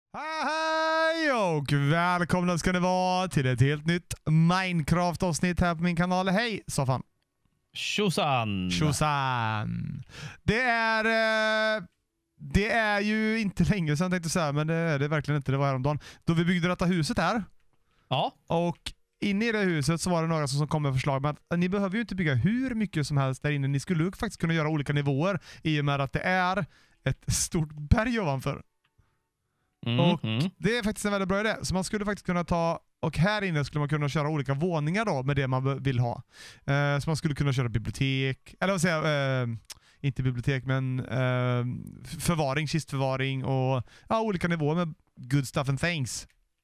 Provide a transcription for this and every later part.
Hej och välkomna ska ni vara till ett helt nytt Minecraft-avsnitt här på min kanal. Hej Soffan! Tjosan! Tjosan! Det är ju inte länge sedan tänkte jag säga, men det är det verkligen inte. Det var häromdagen då vi byggde detta huset här. Ja. Och inne i det huset så var det några som kom med förslag med att ni behöver ju inte bygga hur mycket som helst där inne. Ni skulle ju faktiskt kunna göra olika nivåer i och med att det är ett stort berg ovanför. Och det är faktiskt en väldigt bra idé. Så man skulle faktiskt kunna ta, och här inne skulle man kunna köra olika våningar då med det man vill ha. Så man skulle kunna köra bibliotek, eller vad säger jag, inte bibliotek men förvaring, kistförvaring och ja, olika nivåer med good stuff and things.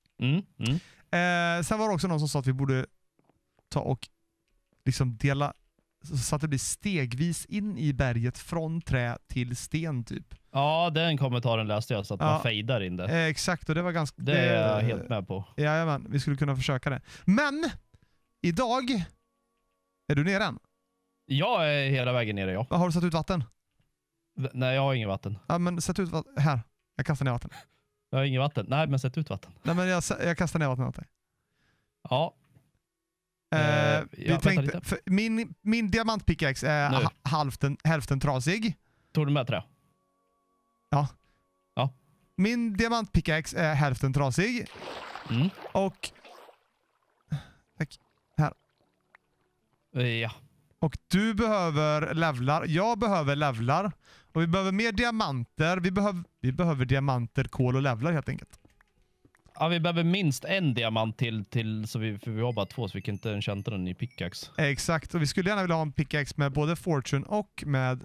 Sen var det också någon som sa att vi borde ta och liksom dela så att det blir stegvis in i berget från trä till sten typ. Ja, den kommentaren läste jag så att man fejdar in det. Exakt, och det var ganska... Det är jag helt med på. Jajamän, vi skulle kunna försöka det. Men, idag är du nere än? Jag är hela vägen nere, ja. Har du satt ut vatten? Nej, jag har ingen vatten. Ja, men sätt ut vatten. Här, jag kastar ner vatten. Jag har ingen vatten. Nej, men sätt ut vatten. Nej, men jag kastar ner vatten åt dig. Ja. Vi tänkte, för min diamantpickaxe är hälften trasig. Tog du med trä? Ja. Ja. Min diamantpickaxe är hälften trasig. Och här. Ja. Och du behöver levlar. Jag behöver levlar. Och vi behöver mer diamanter. Vi behöver diamanter, kol och levlar helt enkelt. Ja, vi behöver minst en diamant till så för vi har bara två så vi kan inte enchanta den i pickaxe. Exakt, och vi skulle gärna vilja ha en pickaxe med både fortune och med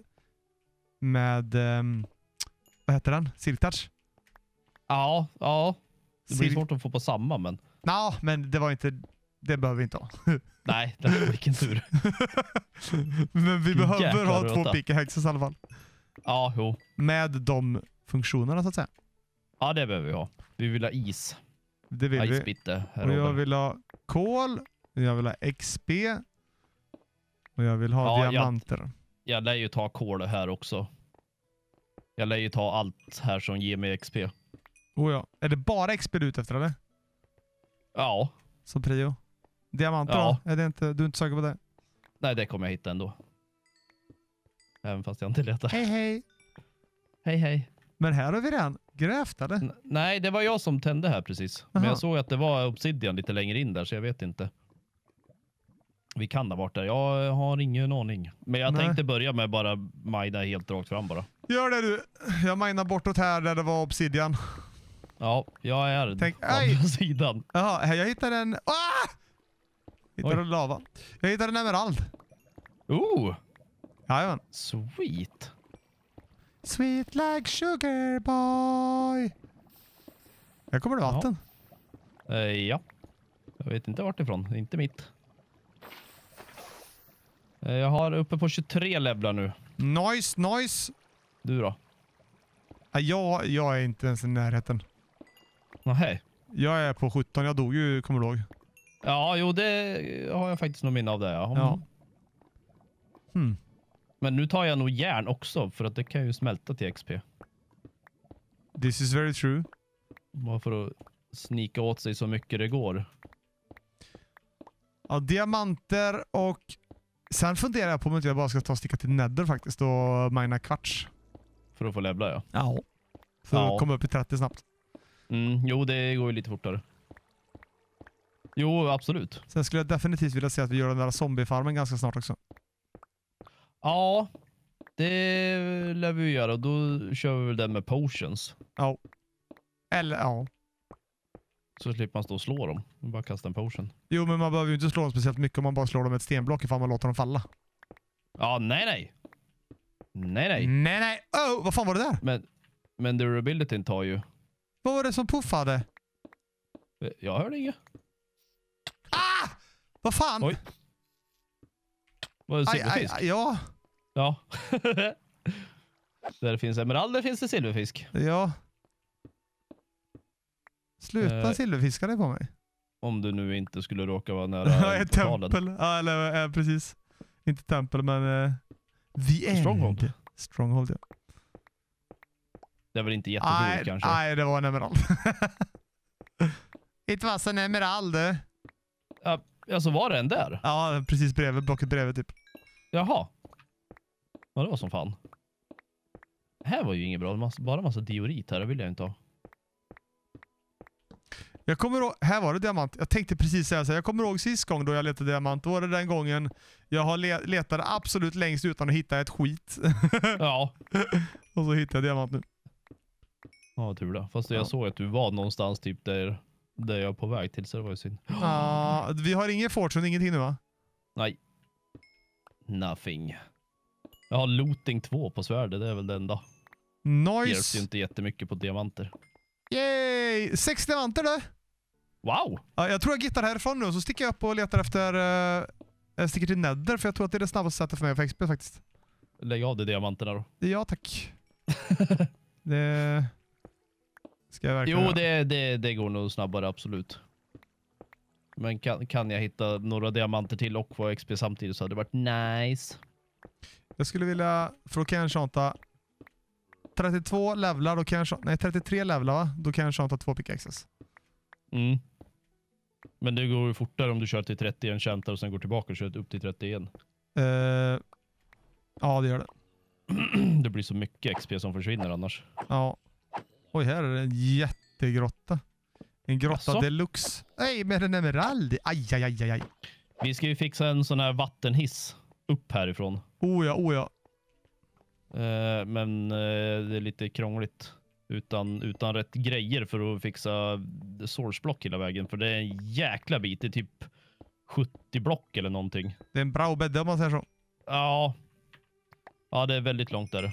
vad heter den? Silk touch? Ja. Det blir svårt att få på samma, men... Ja, men det var inte... Det behöver vi inte ha. Nej, det var vilken tur. Men vi behöver ha 2 pickaxes i alla fall. Ja, jo. Med de funktionerna så att säga. Ja, det behöver vi ha. Vi vill ha is. Det vill vi. Isbitte, och jag vill ha kol. Jag vill ha XP. Och jag vill ha diamanter. Jag lär ju ta kol här också. Jag lär ju ta allt här som ger mig XP. Oh ja. Är det bara XP du ute efter eller? Ja. Som prio. Diamanter då? Är det inte, du är inte säker på det? Nej, det kommer jag hitta ändå. Även fast jag inte letar. Hej. Hej. Men här har vi redan grävt eller? Nej, det var jag som tände här precis. Men jag såg att det var obsidian lite längre in där så jag vet inte. Vi kan ha varit där. Jag har ingen aning. Men jag tänkte börja med bara mina helt rakt fram bara. Gör det du. Jag minar bortåt här där det var obsidian. Ja, jag är på andra sidan. Jaha, jag hittade en... Hittade en lava. Jag hittade en emerald. Jajamän. Sweet. Sweet like sugar boy. Här kommer det vatten. Ja. Jag vet inte vart ifrån. Inte mitt. Jag har uppe på 23 levlar nu. Nice. Du då? Jag är inte ens i närheten. Nej. Jag är på 17. Jag dog ju, kommer du ihåg? Ja, jo det har jag faktiskt nog minne av det. Ja. Men nu tar jag nog järn också för att det kan ju smälta till XP. This is very true. Bara för att snika åt sig så mycket det går. Ja, diamanter och sen funderar jag på om inte jag bara ska ta och sticka till Nether faktiskt och mina kvarts. För att få levla, ja. Ja. För att komma upp i 30 snabbt. Jo, det går ju lite fortare. Jo, absolut. Sen skulle jag definitivt vilja se att vi gör den där zombiefarmen ganska snart också. Ja, det lär vi göra. Och då kör vi väl den med potions. Ja. Eller, ja. Så slipper man stå och slå dem. Man bara kasta en potion. Jo, men man behöver ju inte slå dem speciellt mycket om man bara slår dem med ett stenblock ifall man låter dem falla. Ja, nej. Vad fan var det där? Men durabilityn tar ju... Vad var det som puffade? Jag hörde inget. Vad fan? Oj. Var det silverfisk? Ja. Där det finns emeralder finns det silverfisk. Ja. Sluta silverfiska dig på mig. Om du nu inte skulle råka vara nära ett tempel. Ja, eller precis. Inte tempel, men... The End. Stronghold. Stronghold, ja. Det är väl inte jätteroligt kanske? Nej, det var en emerald. It was an emerald. Ja, alltså var det en där? Ja, precis bredvid, blocket bredvid typ. Jaha. Ja, det var som fan. Det här var ju inget bra. Bara massa diorit här, det vill jag inte ha. Jag kommer ihåg, här var det diamant. Jag tänkte precis säga så här. Jag kommer ihåg sist gång då jag letade diamant. Då var det den gången jag har letade absolut längst utan att hitta ett skit. Ja. Och så hittade jag diamant nu. Ja, tur det. Fast jag såg att du var någonstans typ där jag är på väg till, så det var ju synd. Ja, vi har ingen fortune, ingenting nu va? Nej. Nothing. Jag har looting 2 på svärdet, det är väl det enda. Nice. Hjälps ju inte jättemycket på diamanter. Yay! 6 diamanter då. Wow! Ja, jag tror jag gittar härifrån nu, så sticker jag upp och letar efter... jag sticker till Nether, för jag tror att det är det snabbaste sättet för mig att få XP faktiskt. Lägg av de diamanterna då. Ja, tack. Det... Ska jag verkligen Jo, det går nog snabbare, absolut. Men kan jag hitta några diamanter till och få XP samtidigt så hade det varit nice. Jag skulle vilja, för då kan jag enchanta 32 levlar, då kan jag enchanta, nej 33 levlar va? Då kan jag enchanta 2 pickaxes. Mm. Men det går ju fortare om du kör till 30 enchantar och sen går tillbaka och kör upp till 30 igen. Ja, det gör det. Det blir så mycket XP som försvinner annars. Ja. Oj, här är det en jättegrotta. En grotta Asså? deluxe. Nej, med en emerald. Aj, aj, aj, aj, aj. Vi ska ju fixa en sån här vattenhiss upp härifrån. Oh ja, oh ja. Men det är lite krångligt. Utan rätt grejer för att fixa source block hela vägen. För det är en jäkla bit. Det är typ 70 block eller någonting. Det är en bra bädd om man säger så. Ja. Ja, det är väldigt långt där.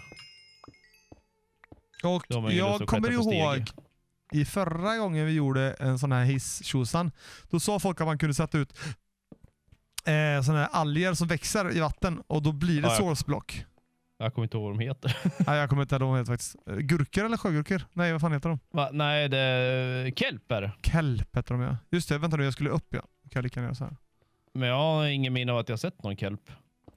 Och jag kommer ihåg i förra gången vi gjorde en sån här hiss-tjosan, då sa folk att man kunde sätta ut såna här alger som växer i vatten och då blir det source block. Jag kommer inte ihåg vad de heter. Nej, jag kommer inte ihåg vad de heter faktiskt. Gurkor eller sjögurkor? Nej, vad fan heter de? Nej, det är kelper. Kelp heter de, ja. Just det, vänta nu, jag skulle upp, ja. Kan jag lika gärna göra så här. Men jag har ingen minne av att jag sett någon kelp.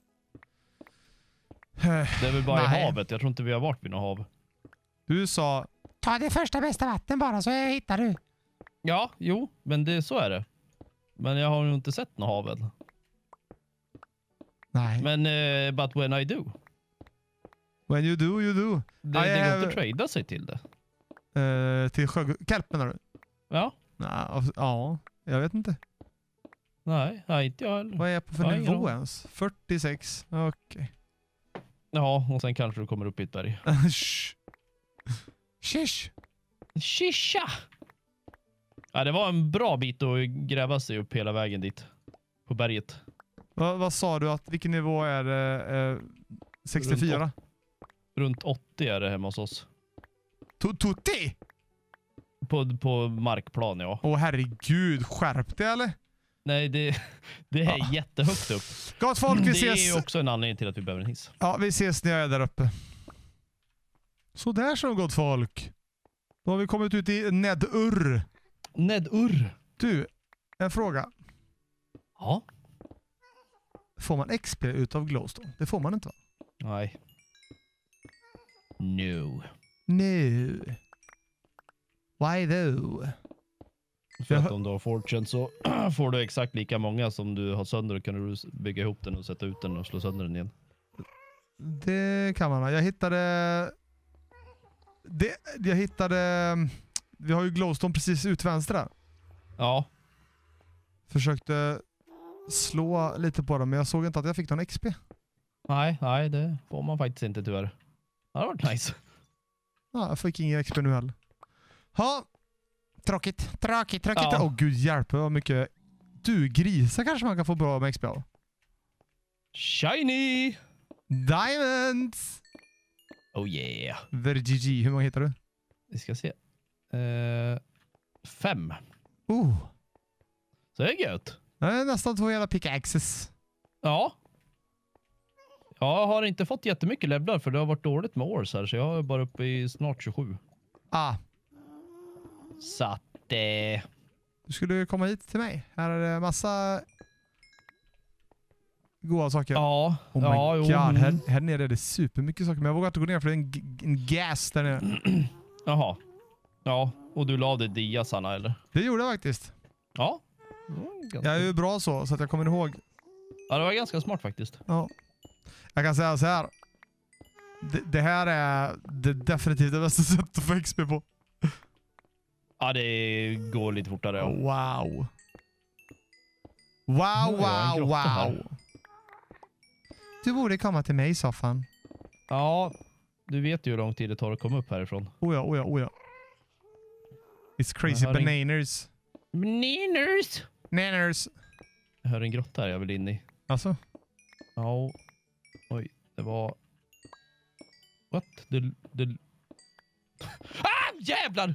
Det är väl bara i havet. Jag tror inte vi har varit vid något hav. Du sa, ta det första bästa vatten bara så hittar du. Ja, jo, men så är det. Men jag har ju inte sett något hav än. Nej. Men but when I do. When you do, you do. Det går inte att trada sig till det. Till kelp menar du? Ja. Ja, jag vet inte. Nej, inte jag heller. Vad är jag på för nivå ens? 46, okej. Ja, och sen kanske du kommer upp i ett berg. Shish. Shisha! Ja, det var en bra bit att gräva sig upp hela vägen dit. På berget. Vad sa du att vilken nivå är det? 64? Runt 80 är det hemma hos oss. Tutti? På markplan, ja. Åh herregud, skärp det eller? Nej, det är jättehögt upp. Gott folk, vi ses. Det är också en anledning till att vi behöver en hiss. Ja, vi ses när jag är där uppe. Så där så gott folk. Då har vi kommit ut i Nether. Nether. Du, en fråga. Ja. Får man XP utav glowstone? Det får man inte va? Nej. No. No. Why though? För att om du har fortune så får du exakt lika många som du har sönder och kan du bygga ihop den och sätta ut den och slå sönder den igen. Det kan man. Jag hittade... Vi har ju glowstone precis ut vänster där. Ja. Försökte slå lite på dem men jag såg inte att jag fick någon XP. Nej, det får man faktiskt inte tyvärr. Det hade varit nice. Ja, jag fick ingen XP nu heller. Ha! Tråkigt. Ja. Åh gud, hjälp vad mycket. Du, grisar kanske man kan få bra med XP av. Shiny! Diamonds! Oh yeah. VGG, hur många hittar du? Vi ska se. 5. Så det är gött. Nästan 2 hela pickaxes. Ja. Jag har inte fått jättemycket levlar för det har varit dåligt med års här så jag är bara uppe i snart 27. Så att du skulle komma hit till mig. Här är det massa goda saker. Ja. Oh my ja, god, jo. här nere är det supermycket saker. Men jag vågar inte gå ner för det är en gas där nere. Jaha. Ja, och du la av dig diasarna eller? Det gjorde jag faktiskt. Ja. Jag är ju bra så att jag kommer ihåg. Ja, det var ganska smart faktiskt. Ja. Jag kan säga så här. Det här är definitivt det bästa sättet att få XP på. Ja, det går lite fortare. Ja. Wow. Wow. Du borde komma till mig i soffan. Ja, du vet ju hur lång tid det tar att komma upp härifrån. Oh ja. It's crazy bananas. Nanners. Jag hör en grotta här jag vill in i. Alltså? Ja. Oj, det var... What? Det... Ah, jävlar!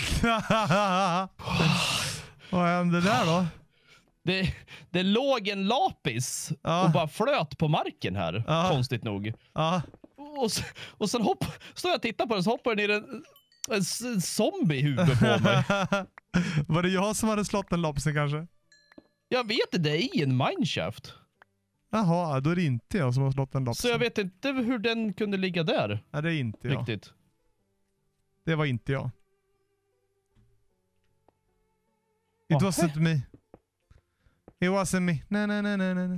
Vad hände där då? Det låg en lapis och bara flöt på marken här. Konstigt nog. Och sen står jag och tittar på den så hoppar det ner en zombie i huvudet på mig. Var det jag som hade slått en lapisen kanske? Jag vet inte, det är i en mineshaft. Jaha, då är det inte jag som har slått en lapisen. Så jag vet inte hur den kunde ligga där. Nej, det är inte jag. Riktigt. Det var inte jag. It wasn't me. It wasn't me. Nej.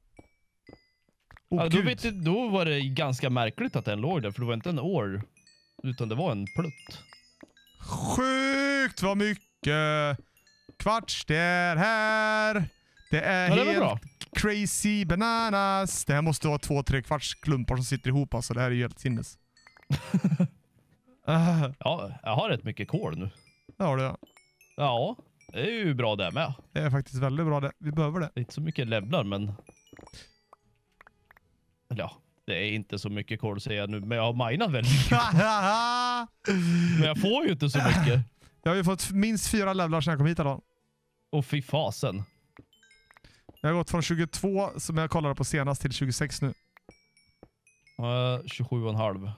Ja, då var det ganska märkligt att den låg där. För det var inte en år. Utan det var en plutt. Sjukt vad mycket kvarts det är här. Det är helt bra. Crazy bananas. Det här måste vara 2-3 kvarts klumpar som sitter ihop. Alltså det här är ju helt sinnes. Ja, jag har rätt mycket kol nu. Ja, det är. Ja, det är ju bra det med. Det är faktiskt väldigt bra det. Vi behöver det. Inte så mycket levlar, men... Ja, det är inte så mycket kol säger jag nu. Men jag har minat väldigt mycket. Men jag får ju inte så mycket. Jag har ju fått minst 4 levlar sedan jag kom hit idag. Och fy fasen. Jag har gått från 22 som jag kollade på senast till 26 nu. 27,5.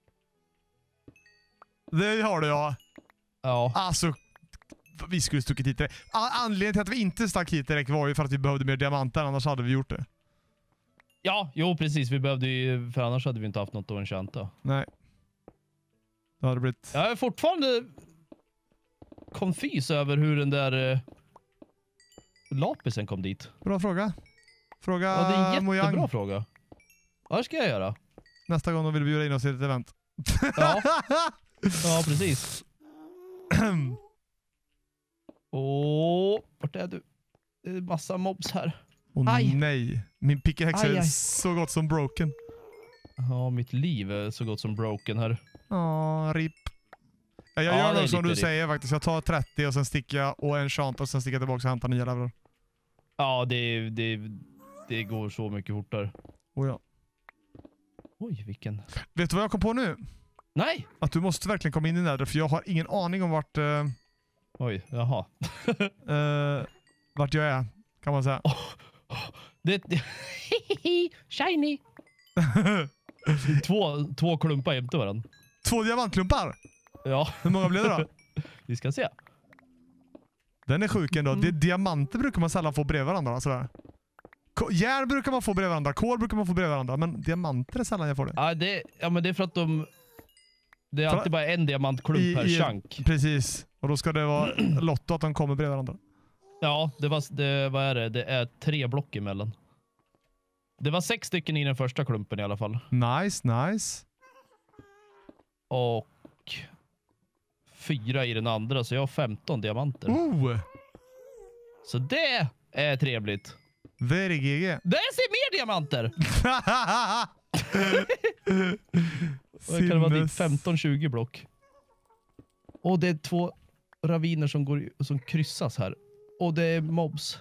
Det har du ja. Ja. Alltså, vi skulle stuckit hit direkt. Anledningen till att vi inte stack hit direkt var ju för att vi behövde mer diamanter, annars hade vi gjort det. Ja, jo precis. Vi behövde ju, för annars hade vi inte haft något att enchanta. Nej. Det hade blivit... Jag är fortfarande konfys över hur den där lapisen kom dit. Bra fråga. Fråga Ja, det är en jättebra Mojang. fråga. Vad ska jag göra? Nästa gång de vill bjuda in oss till ett event. Ja, ja precis. Åh, vart är du? Det är massa mobs här. Åh nej. Min pickaxe är Aj. så gott som broken. Ja, mitt liv är så gott som broken här. Ja, rip. Jag Ja, gör det är nog som lite du rip. säger faktiskt. Jag tar 30 och sen sticker jag och en chant och sen sticker jag tillbaka och hämtar nya levlar. Ja, det går så mycket fortare. Oh ja. Oj, vilken... Vet du vad jag kom på nu? Nej! Att du måste verkligen komma in i det där, för jag har ingen aning om vart Oj, jaha. vart jag är, kan man säga. Det shiny! två klumpar jämte varandra. 2 diamantklumpar? Ja. Hur många blev det då? Vi ska se. Den är sjuk ändå. Diamanter brukar man sällan få bredvid varandra. Sådär. Järn brukar man få bredvid varandra. Kol brukar man få bredvid varandra. Men diamanter är sällan jag får det. Ja, men det är för att det är alltid bara en diamantklump per chunk. Precis. Och då ska det vara lotto att de kommer bredvid varandra. Ja, vad är det? Det är 3 block emellan. Det var 6 stycken i den första klumpen i alla fall. Nice. Och 4 i den andra, så jag har 15 diamanter. Så det är trevligt. Very GG. Det ser mer diamanter! Det kan vara dit 15-20 block. Och det är 2 raviner som kryssas här. Och det är mobs.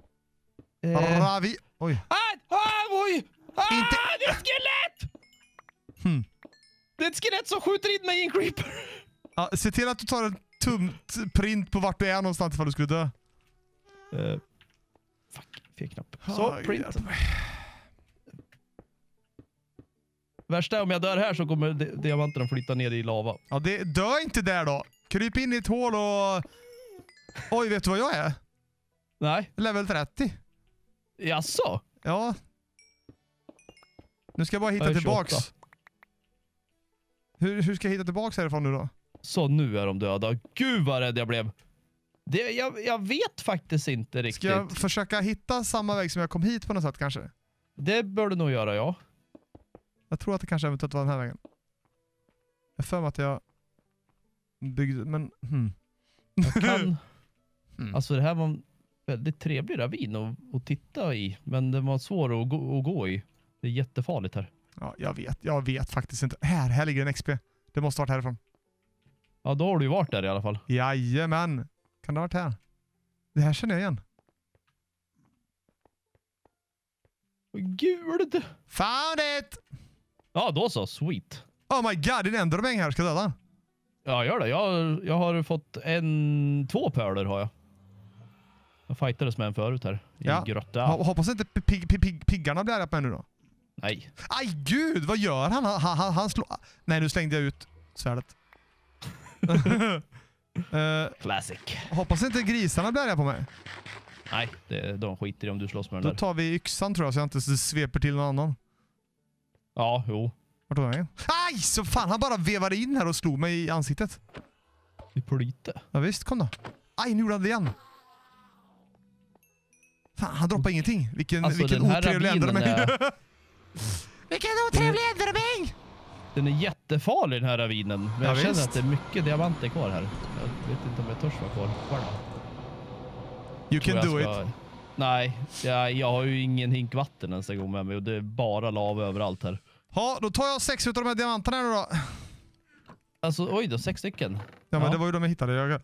Oj. Oj! Det är ett skelett! Det är ett skelett som skjuter in mig i en creeper. Se till att du tar en print på vart du är någonstans ifall du skulle dö. Fuck, fel knapp. Så, print. Värsta är om jag dör här så kommer diamanterna flytta ner i lava. Ja, dö inte där då. Kryp in i ett hål och... Oj, vet du vad jag är? Nej. Level 30. Jaså? Ja, Nu ska jag bara hitta Jag är tillbaks. 28. Hur ska jag hitta tillbaks härifrån nu då? Så nu är de döda. Gud vad rädd jag blev. Jag vet faktiskt inte riktigt. Ska jag försöka hitta samma väg som jag kom hit på något sätt kanske? Det bör du nog göra, ja. Jag tror att det kanske eventuellt var den här vägen. Jag för mig att jag byggde, men... Jag kan... Mm. Alltså det här var en väldigt trevlig ravin att titta i. Men den var svår att gå i. Det är jättefarligt här. Ja, jag vet faktiskt inte. Här ligger en XP. Det måste ha varit härifrån. Ja, då har du ju varit där i alla fall. Jajamän. Kan det ha varit här? Det här känner jag igen. Guld! Found it! Ja, då så. Sweet. Oh my god, det är en endermäng här. Ska jag döda den? Ja, gör det. Jag har fått 2 pöler har jag. Jag fightades med en förut här. I grotta. Hoppas inte piggarna blir arga på mig nu då. Nej. Aj gud, vad gör han? Han slår... Nej, nu slängde jag ut svärdet. Classic. Hoppas inte grisarna blir arga på mig. Nej, de skiter i om du slåss med den Då där. tar vi yxan tror jag så jag inte sveper till någon annan. Ja, jo. Vart tog jag vägen? Aj, så fan, han bara vevade in här och slog mig i ansiktet. I plyte. Ja visst, kom då. Aj, nu gjorde han det igen. Fan, han droppade ingenting. Vilken otrevlig endermäng. Vilken otrevlig endermäng! Den är jättefarlig den här ravinen. Men jag känner visst. att det är mycket diamanter kvar här. Jag vet inte om jag törs vara kvar själv. You can do it. Nej, jag har ju ingen hink vatten ens en gång med mig. Och det är bara lava överallt här. Ja, då tar jag 6 utav de här diamanterna nu då. Alltså, oj då, 6 stycken. Ja, men det var ju de jag hittade. Jag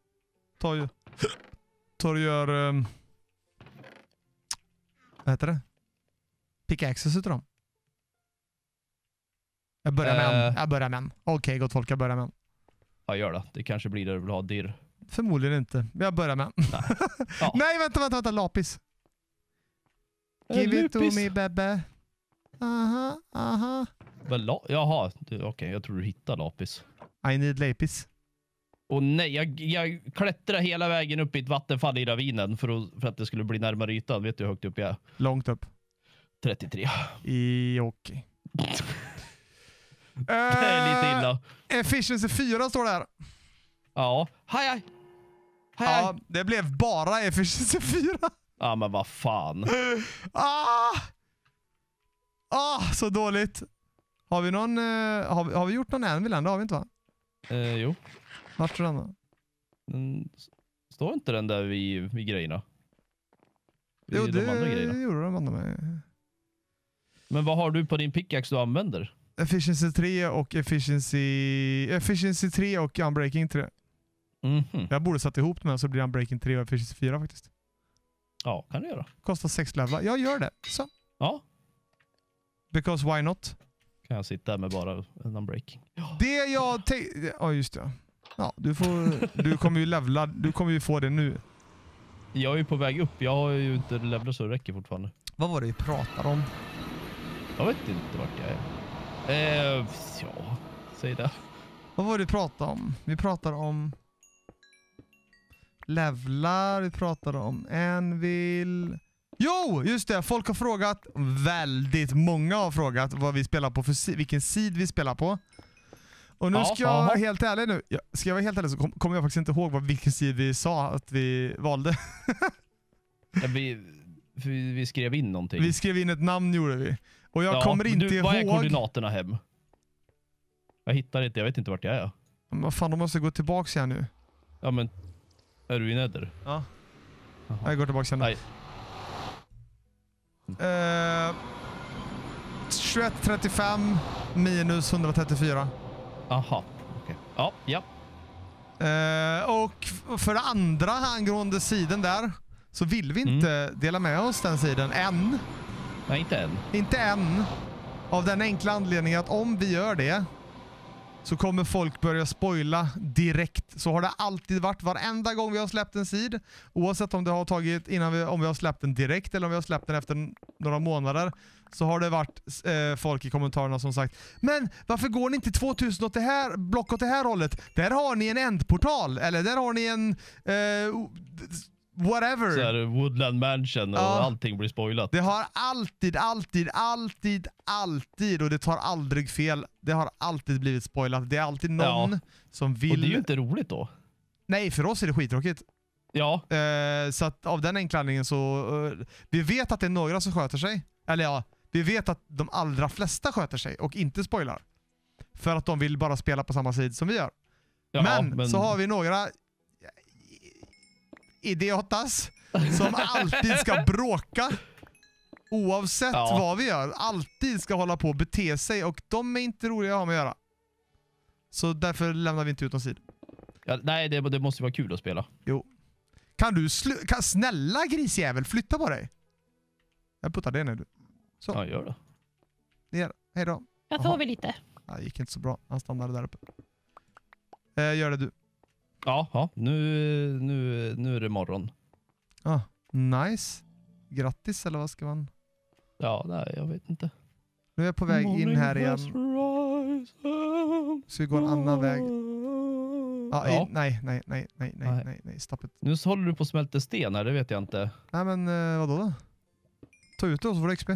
tar och gör... vad heter det? Pickaxes utav dem. Jag börjar med en. Okej, gott folk, jag börjar med en. Ja, gör det. Det kanske blir det du vill ha dirr. Förmodligen inte. Jag börjar med en. Ja. Nej, vänta. Lapis. Give it to me, bebe. Aha. Jaha, okej, jag tror du hittar lapis. I need lapis. Och nej, jag klättrade hela vägen upp i ett vattenfall i ravinen för att det skulle bli närmare ytan. Vet du hur högt upp jag är? Långt upp. 33. Okej. Det är lite illa. Efficiency 4 står där. Ja, hej. Ja, det blev bara efficiency 4. Ja, men vad fan. Så dåligt. Har vi någon har vi gjort någon anvil än? Det har vi inte va? Jo. Vart står den då? Står inte den där vid grejerna? Jo, de andra grejerna. gjorde de andra med. Men vad har du på din pickaxe du använder? Efficiency 3 och Efficiency 3 och Unbreaking 3. Mhm. Jag borde satt ihop med så blir Unbreaking 3 och Efficiency 4 faktiskt. Ja, kan du göra. Kostar 6 levlar. Jag gör det. Så. Ja. Because why not? Kan jag sitta med bara en unbreaking. Det jag tänkte... Ja, just det. Ja, du kommer ju levla. Du kommer ju få det nu. Jag är ju på väg upp. Jag har ju inte levlat så det räcker fortfarande. Vad var det vi pratade om? Jag vet inte vart jag är. Ja, säg det. Vad var det vi pratade om? Vi pratade om... levlar. Vi pratade om anvil... Jo, just det. Folk har frågat, väldigt många har frågat vad vi spelar på för vilken sid vi spelar på. Och nu ska jag vara helt ärlig nu. Ska jag vara helt ärlig så kommer jag faktiskt inte ihåg vilken sid vi sa att vi valde. Ja, vi skrev in någonting. Vi skrev in ett namn gjorde vi. Och jag kommer inte ihåg. Vad är koordinaterna hem? Jag hittar inte, jag vet inte vart jag är. Men vad fan, de måste gå tillbaka igen nu. Ja men, är du i Nether? Ja. Aha. Jag går tillbaka igen nu. 2135 minus 134. Aha, okej. Ja. Och för det andra angående sidan där så vill vi inte dela med oss den sidan än. Nej, inte än. Inte än. Av den enkla anledningen att om vi gör det så kommer folk börja spoila direkt. Så har det alltid varit varenda gång vi har släppt en sid. Oavsett om det har tagit om vi har släppt den direkt eller om vi har släppt den efter några månader. Så har det varit folk i kommentarerna som sagt: men varför går ni inte 2000 åt det här block åt det här hållet? Där har ni en ändportal. Eller där har ni en whatever. Så här Woodland Mansion och allting blir spoilat. Det har alltid, och det tar aldrig fel. Det har alltid blivit spoilat. Det är alltid någon som vill... Och det är ju inte roligt då. Nej, för oss är det skittråkigt. Ja. Så att av den enkla anledningen så... vi vet att det är några som sköter sig. Eller ja, vi vet att de allra flesta sköter sig och inte spoilar. För att de vill bara spela på samma sida som vi gör. Men så har vi några idiotas som alltid ska bråka oavsett vad vi gör. Alltid ska hålla på och bete sig, och de är inte roliga att ha med att göra. Så därför lämnar vi inte ut någon sid. Ja, nej, det måste vara kul att spela. Jo. Kan du snälla grisjävel flytta på dig? Jag puttar det nu du. Så. Ja, gör det. Hej då. Jag sover lite. Det gick inte så bra. Han stannade där uppe. Gör det du. Ja, nu är det morgon. Nice. Grattis, eller vad ska man... Ja, nej, jag vet inte. Nu är jag på väg in här igen. Så vi går en annan väg. Nej, stopp it. Nu så håller du på att smälta sten här, det vet jag inte. Nej, men vadå då? Ta ut det och så får du XP.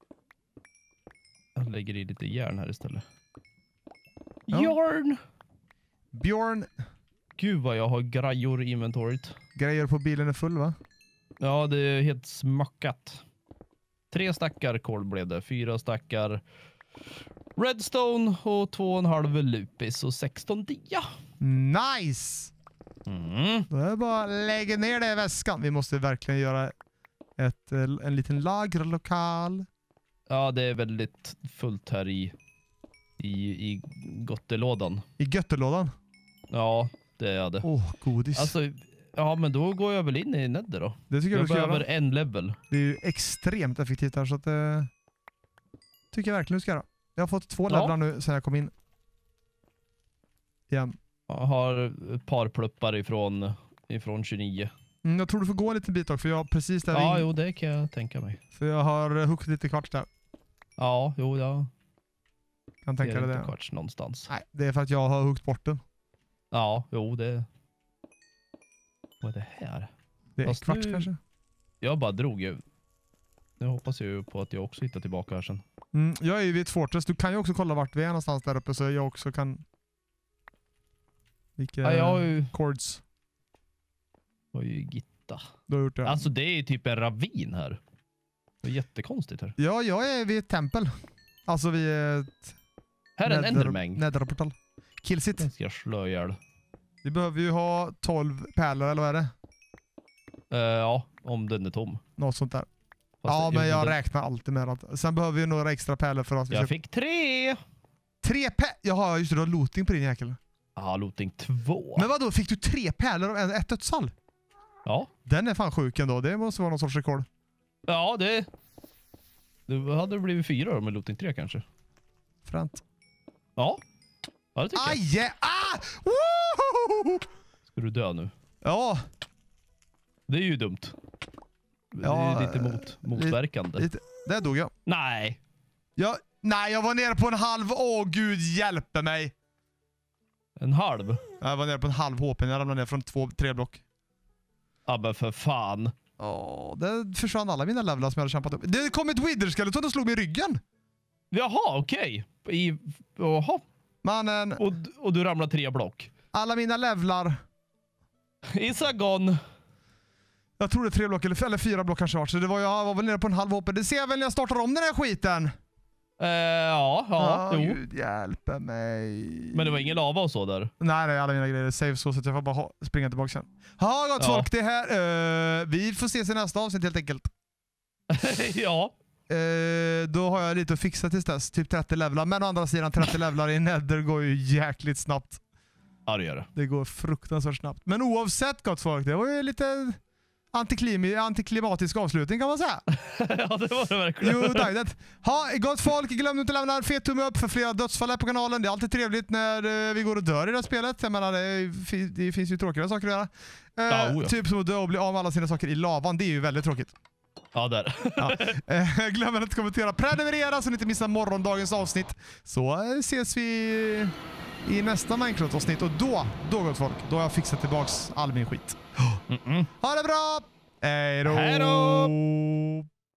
Jag lägger i lite järn här istället. Ja. Järn! Björn. Gud vad jag har grejor i inventoriet. Grejer på bilen är full, va? Ja, det är helt smackat. 3 stackar kol blev det. 4 stackar redstone och 2,5 lupis och 16 dia. Nice! Då är det bara att lägga ner det i väskan. Vi måste verkligen göra en liten lagerlokal. Ja, det är väldigt fullt här i gottelådan. I göttelådan? Ja, det är det. Godis. Alltså, ja, men då går jag väl in i Nether då. Det tycker jag du ska behöver göra. en level. Det är ju extremt effektivt här, så att tycker jag verkligen du ska göra. Jag har fått 2 levlar nu sen jag kom in. Igen. Jag har ett par pluppar ifrån 29. Jag tror du får gå en liten bit också, för jag har precis där. Ja, jo, det kan jag tänka mig. För jag har huggit lite kvarts där. Ja, jo, jag kan tänka dig det. Det Kvarts någonstans. Nej, det är för att jag har huggt bort den. Ja, jo, det... Vad är det här? Det är Fast kvarts kanske. Jag bara drog ju. Nu hoppas jag ju på att jag också hittar tillbaka här sen. Jag är ju vid ett fortress. Du kan ju också kolla vart vi är någonstans där uppe, så jag också kan... Vilka jag har ju... chords. Har ju gitta. Du har gjort det. Alltså det är typ en ravin här. Det är jättekonstigt här. Ja, jag är vid ett tempel. Alltså vid ett... Här är en endermäng. Netherportal. Killsit. Den ska jag slå ihjäl. Vi behöver ju ha 12 pärlor, eller vad är det? Ja, om den är tom. Något sånt där. Fast ja, men jag räknar alltid med att... Sen behöver vi några extra pärlor för att vi Jag fick 3! 3 pärlor? Jaha, just det, du har looting på din jäkel. Ja, looting 2. Men vadå, fick du 3 pärlor och ett dödsfall? Ja. Den är fan sjuk ändå, det måste vara någon sorts rekord. Ja, det hade det blivit 4 med looting 3 kanske. Fränt. Ja, det tycker jag. Aj! Woo! Ska du dö nu? Ja. Det är ju dumt. Det är lite motverkande. Lite. Där dog jag. Nej. Nej, jag var nere på en halv. Gud hjälpe mig. En halv? Jag var nere på en halv HP. Jag ramlade ner från 2-3 block. Ja, men för fan. Det försvann alla mina levlar som jag hade kämpat upp. Det kom ett wither-skeleton och slog mig i ryggen. Jaha, okej. Jaha. Mannen. Och du ramlade 3 block. Alla mina levlar. Isagon. Jag tror det är 3 block eller 4 block kanske var. Så jag var väl nere på en halv HP. Det ser jag väl när jag startar om den här skiten. Ja, jo. Gud hjälpe mig. Men det var ingen lava och så där? Nej, alla mina grejer är safe så att jag får bara springa tillbaka sen. Ja, gott folk, det här. Vi får ses i nästa avsnitt helt enkelt. Ja. Då har jag lite att fixa tills dess. Typ 30 levlar. Men å andra sidan 30 levlar i Nether går ju jäkligt snabbt. Ja, det gör det. Det går fruktansvärt snabbt. Men oavsett gott folk, det var ju lite antiklimatisk avslutning kan man säga. Ja, det var det verkligen. Jo, dajdet. Gott folk, glöm inte att lämna en fet tumme upp för flera dödsfall här på kanalen. Det är alltid trevligt när vi går och dör i det här spelet. Jag menar, det finns ju tråkiga saker att göra. Typ som att dö och bli av med alla sina saker i lavan. Det är ju väldigt tråkigt. Ja, där. Glöm inte att kommentera. Prenumerera så ni inte missar morgondagens avsnitt. Så ses vi i nästa Minecraft-avsnitt. Och då gott folk, då har jag fixat tillbaks all min skit. Ha det bra! Hej då!